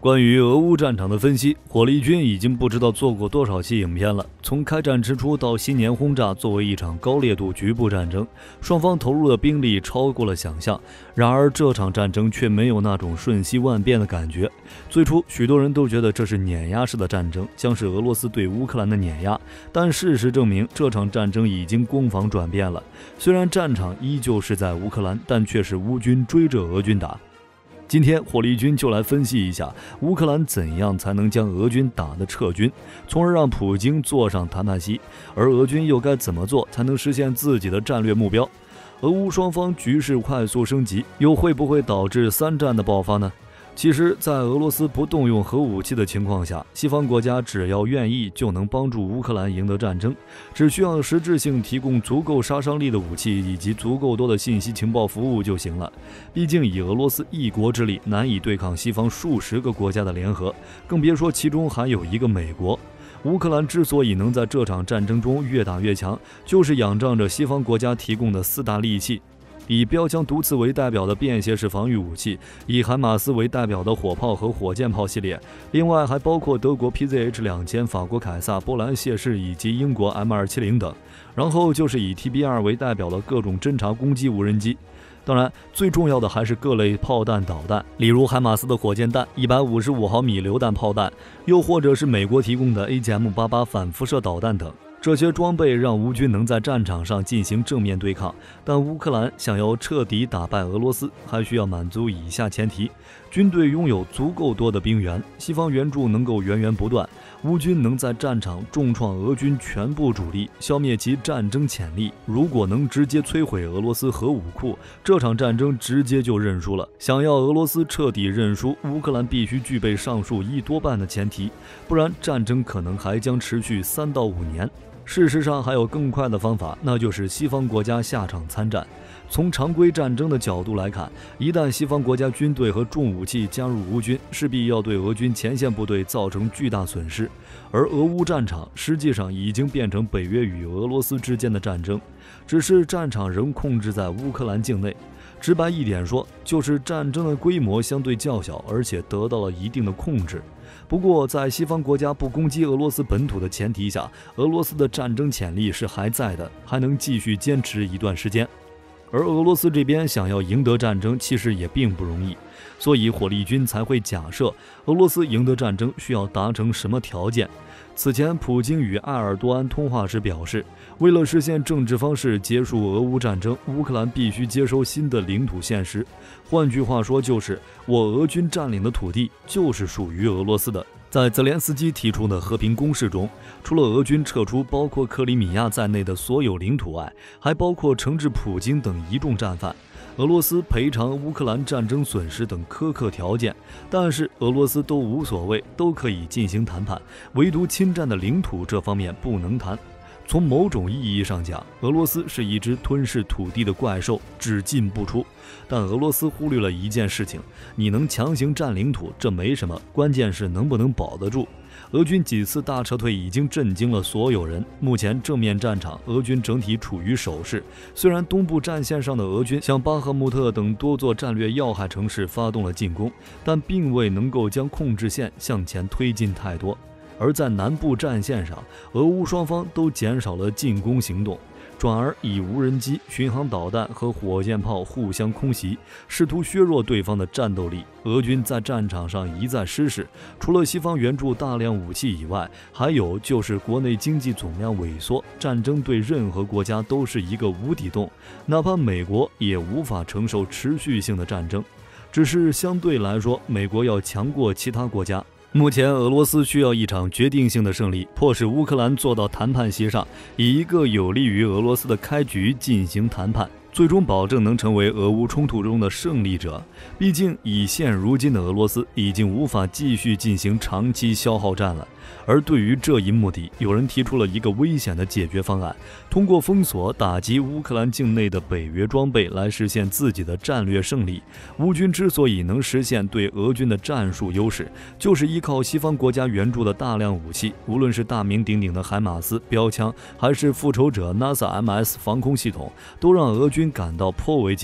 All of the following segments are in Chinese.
关于俄乌战场的分析，火力军已经不知道做过多少期影片了。从开战之初到新年轰炸，作为一场高烈度局部战争，双方投入的兵力超过了想象。然而这场战争却没有那种瞬息万变的感觉。最初许多人都觉得这是碾压式的战争，将是俄罗斯对乌克兰的碾压。但事实证明，这场战争已经攻防转变了。虽然战场依旧是在乌克兰，但却是乌军追着俄军打。今天火力军就来分析一下乌克兰怎样才能将俄军打得撤军，从而让普京坐上谈判席，而俄军又该怎么做才能实现自己的战略目标？俄乌双方局势快速升级，又会不会导致三战的爆发呢？其实，在俄罗斯不动用核武器的情况下，西方国家只要愿意就能帮助乌克兰赢得战争，只需要实质性提供足够杀伤力的武器以及足够多的信息情报服务就行了。毕竟以俄罗斯一国之力难以对抗西方数十个国家的联合，更别说其中还有一个美国。乌克兰之所以能在这场战争中越打越强，就是仰仗着西方国家提供的四大利器。以标枪毒刺为代表的便携式防御武器，以海马斯为代表的火炮和火箭炮系列，另外还包括德国 PZH-2000、法国凯撒、波兰谢氏以及英国 M270 等。然后就是以 TB2 为代表的各种侦察攻击无人机。当然，最重要的还是各类炮弹导弹，例如海马斯的火箭弹、155毫米榴弹炮弹，又或者是美国提供的 AGM-88 反辐射导弹等。这些装备让乌军能在战场上进行正面对抗，但乌克兰想要彻底打败俄罗斯，还需要满足以下前提：军队拥有足够多的兵源，西方援助能够源源不断，乌军能在战场重创俄军全部主力，消灭其战争潜力。如果能直接摧毁俄罗斯核武库，这场战争直接就认输了。想要俄罗斯彻底认输，乌克兰必须具备上述一多半的前提，不然战争可能还将持续3到5年。事实上还有更快的方法，那就是西方国家下场参战。从常规战争的角度来看，一旦西方国家军队和重武器加入乌军，势必要对俄军前线部队造成巨大损失。而俄乌战场实际上已经变成北约与俄罗斯之间的战争，只是战场仍控制在乌克兰境内。直白一点说，就是战争的规模相对较小，而且得到了一定的控制。不过，在西方国家不攻击俄罗斯本土的前提下，俄罗斯的战争潜力是还在的，还能继续坚持一段时间。而俄罗斯这边想要赢得战争，其实也并不容易，所以火力军才会假设俄罗斯赢得战争需要达成什么条件。此前，普京与埃尔多安通话时表示，为了实现政治方式结束俄乌战争，乌克兰必须接收新的领土现实。换句话说，就是我俄军占领的土地就是属于俄罗斯的。在泽连斯基提出的和平攻势中，除了俄军撤出包括克里米亚在内的所有领土外，还包括惩治普京等一众战犯，俄罗斯赔偿乌克兰战争损失等苛刻条件，但是俄罗斯都无所谓，都可以进行谈判，唯独侵占的领土这方面不能谈。从某种意义上讲，俄罗斯是一只吞噬土地的怪兽，只进不出。但俄罗斯忽略了一件事情，你能强行占领土，这没什么，关键是能不能保得住。俄军几次大撤退已经震惊了所有人，目前正面战场，俄军整体处于守势。虽然东部战线上的俄军向巴赫穆特等多座战略要害城市发动了进攻，但并未能够将控制线向前推进太多。而在南部战线上，俄乌双方都减少了进攻行动，转而以无人机、巡航导弹和火箭炮互相空袭，试图削弱对方的战斗力。俄军在战场上一再失势，除了西方援助大量武器以外，还有就是国内经济总量萎缩。战争对任何国家都是一个无底洞，哪怕美国也无法承受持续性的战争。只是相对来说，美国要强过其他国家。目前俄罗斯需要一场决定性的胜利，迫使乌克兰坐到谈判席上，以一个有利于俄罗斯的开局进行谈判，最终保证能成为俄乌冲突中的胜利者。毕竟以现如今的俄罗斯已经无法继续进行长期消耗战了。而对于这一目的，有人提出了一个危险的解决方案，通过封锁打击乌克兰境内的北约装备来实现自己的战略胜利。乌军之所以能实现对俄军的战术优势，就是依靠西方国家援助的大量武器，无论是大名鼎鼎的海马斯标枪，还是复仇者 NASA MS 防空系统，都让俄军感到颇为棘手。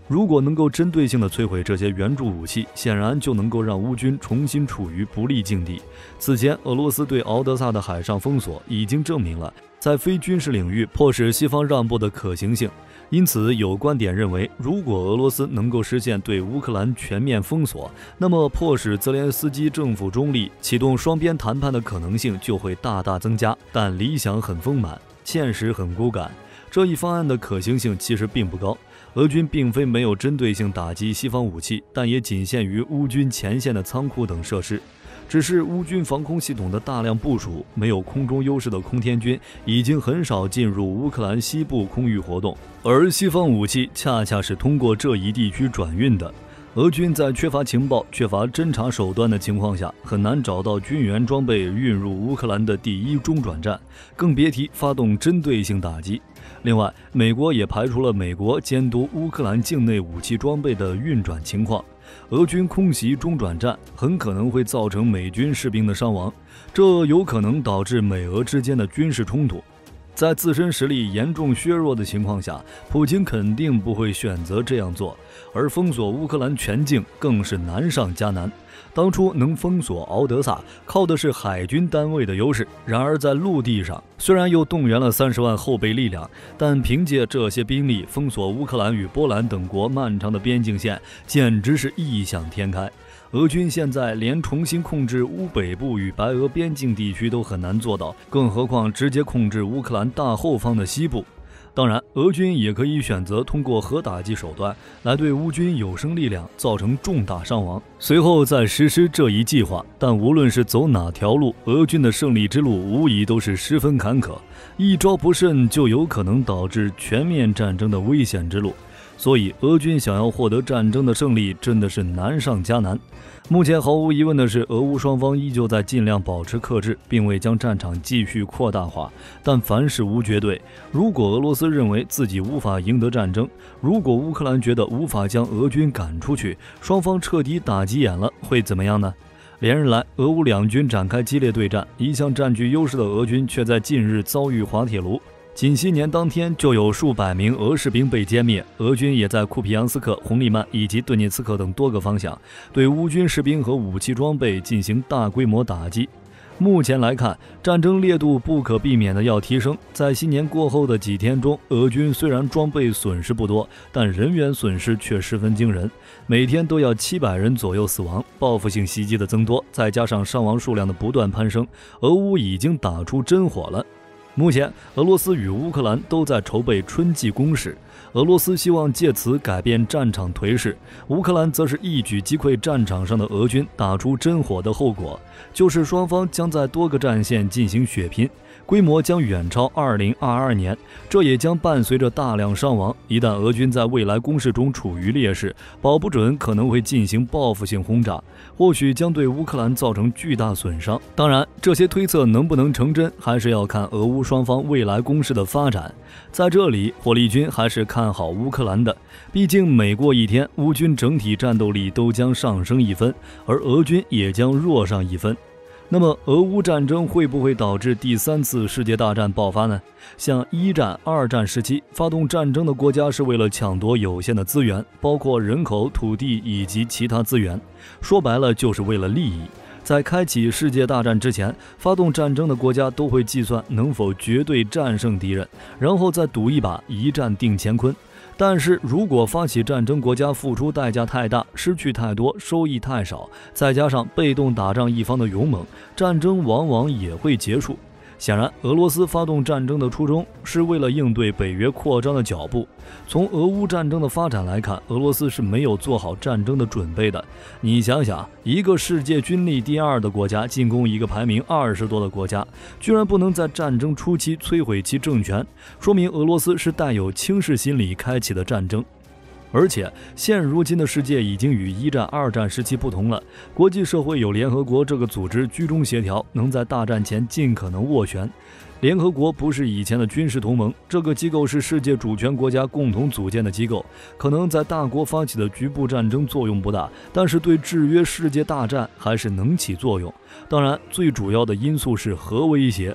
如果能够针对性的摧毁这些援助武器，显然就能够让乌军重新处于不利境地。此前，俄罗斯对敖德萨的海上封锁已经证明了在非军事领域迫使西方让步的可行性。因此，有观点认为，如果俄罗斯能够实现对乌克兰全面封锁，那么迫使泽连斯基政府中立，启动双边谈判的可能性就会大大增加。但理想很丰满，现实很骨感，这一方案的可行性其实并不高。俄军并非没有针对性打击西方武器，但也仅限于乌军前线的仓库等设施。只是乌军防空系统的大量部署，没有空中优势的空天军已经很少进入乌克兰西部空域活动，而西方武器恰恰是通过这一地区转运的。俄军在缺乏情报、缺乏侦察手段的情况下，很难找到军援装备运入乌克兰的第一中转站，更别提发动针对性打击。另外，美国也排除了美国监督乌克兰境内武器装备的运转情况。俄军空袭中转站很可能会造成美军士兵的伤亡，这有可能导致美俄之间的军事冲突。在自身实力严重削弱的情况下，普京肯定不会选择这样做，而封锁乌克兰全境更是难上加难。当初能封锁敖德萨，靠的是海军单位的优势，然而在陆地上，虽然又动员了30万后备力量，但凭借这些兵力封锁乌克兰与波兰等国漫长的边境线，简直是异想天开。俄军现在连重新控制乌北部与白俄边境地区都很难做到，更何况直接控制乌克兰大后方的西部。当然，俄军也可以选择通过核打击手段来对乌军有生力量造成重大伤亡，随后再实施这一计划。但无论是走哪条路，俄军的胜利之路无疑都是十分坎坷，一招不慎就有可能导致全面战争的危险之路。所以，俄军想要获得战争的胜利，真的是难上加难。目前毫无疑问的是，俄乌双方依旧在尽量保持克制，并未将战场继续扩大化。但凡事无绝对，如果俄罗斯认为自己无法赢得战争，如果乌克兰觉得无法将俄军赶出去，双方彻底打急眼了，会怎么样呢？连日来，俄乌两军展开激烈对战，一向占据优势的俄军却在近日遭遇滑铁卢。仅新年当天就有数百名俄士兵被歼灭，俄军也在库皮扬斯克、红利曼以及顿涅茨克等多个方向对乌军士兵和武器装备进行大规模打击。目前来看，战争烈度不可避免的要提升。在新年过后的几天中，俄军虽然装备损失不多，但人员损失却十分惊人，每天都要700人左右死亡。报复性袭击的增多，再加上伤亡数量的不断攀升，俄乌已经打出真火了。目前，俄罗斯与乌克兰都在筹备春季攻势，俄罗斯希望借此改变战场颓势，乌克兰则是一举击溃战场上的俄军，打出真火的后果，就是双方将在多个战线进行血拼，规模将远超2022年，这也将伴随着大量伤亡。一旦俄军在未来攻势中处于劣势，保不准可能会进行报复性轰炸，或许将对乌克兰造成巨大损伤。当然，这些推测能不能成真，还是要看俄乌双方未来攻势的发展。在这里，火力军还是看好乌克兰的，毕竟每过一天，乌军整体战斗力都将上升1分，而俄军也将弱上1分。那么，俄乌战争会不会导致第3次世界大战爆发呢？像1战、2战时期发动战争的国家是为了抢夺有限的资源，包括人口、土地以及其他资源，说白了就是为了利益。在开启世界大战之前，发动战争的国家都会计算能否绝对战胜敌人，然后再赌一把，一战定乾坤。但是如果发起战争国家付出代价太大，失去太多，收益太少，再加上被动打仗一方的勇猛，战争往往也会结束。显然，俄罗斯发动战争的初衷是为了应对北约扩张的脚步。从俄乌战争的发展来看，俄罗斯是没有做好战争的准备的。你想想，一个世界军力第2的国家进攻一个排名20多的国家，居然不能在战争初期摧毁其政权，说明俄罗斯是带有轻视心理开启的战争。而且，现如今的世界已经与1战、2战时期不同了。国际社会有联合国这个组织居中协调，能在大战前尽可能斡旋。联合国不是以前的军事同盟，这个机构是世界主权国家共同组建的机构，可能在大国发起的局部战争作用不大，但是对制约世界大战还是能起作用。当然，最主要的因素是核威胁。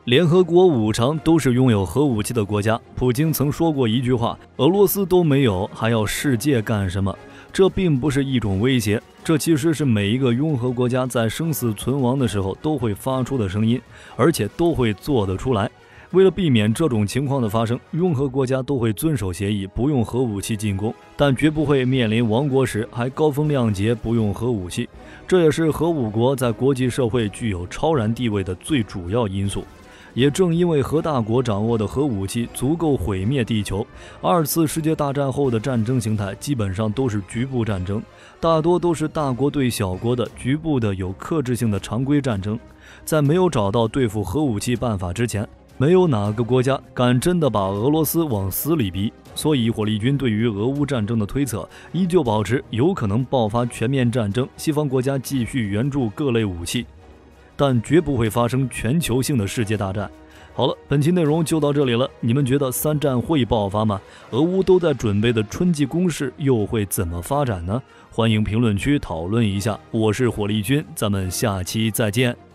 联合国5常都是拥有核武器的国家。普京曾说过一句话：俄罗斯都没有，还要世界干什么？这并不是一种威胁，这其实是每一个拥核国家在生死存亡的时候都会发出的声音，而且都会做得出来。为了避免这种情况的发生，拥核国家都会遵守协议，不用核武器进攻，但绝不会面临亡国时还高风亮节不用核武器。这也是核武国在国际社会具有超然地位的最主要因素。也正因为核大国掌握的核武器足够毁灭地球，2次世界大战后的战争形态基本上都是局部战争，大多都是大国对小国的局部的有克制性的常规战争。在没有找到对付核武器办法之前，没有哪个国家敢真的把俄罗斯往死里逼。所以火力军对于俄乌战争的推测依旧保持有可能爆发全面战争，西方国家继续援助各类武器，但绝不会发生全球性的世界大战。好了，本期内容就到这里了，你们觉得3战会爆发吗？俄乌都在准备的春季攻势又会怎么发展呢？欢迎评论区讨论一下。我是火力军，咱们下期再见。